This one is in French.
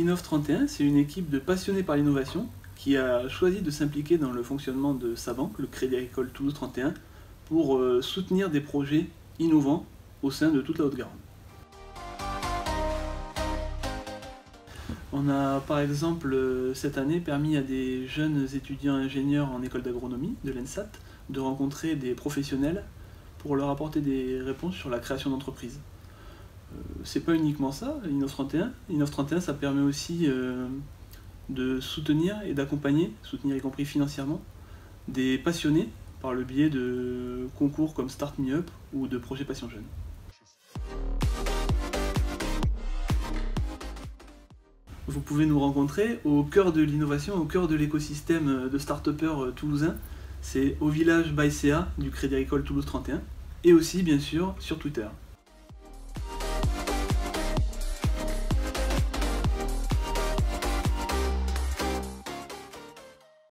Innov31, c'est une équipe de passionnés par l'innovation qui a choisi de s'impliquer dans le fonctionnement de sa banque, le Crédit Agricole Toulouse 31, pour soutenir des projets innovants au sein de toute la Haute-Garonne. On a par exemple cette année permis à des jeunes étudiants ingénieurs en école d'agronomie de l'ENSAT de rencontrer des professionnels pour leur apporter des réponses sur la création d'entreprises. C'est pas uniquement ça, Innov31. Innov31, ça permet aussi de soutenir et d'accompagner, soutenir y compris financièrement, des passionnés par le biais de concours comme Start Me Up ou de projets Passion Jeune. Vous pouvez nous rencontrer au cœur de l'innovation, au cœur de l'écosystème de start-upers toulousains. C'est au village Baïséa du Crédit Agricole Toulouse 31 et aussi bien sûr sur Twitter.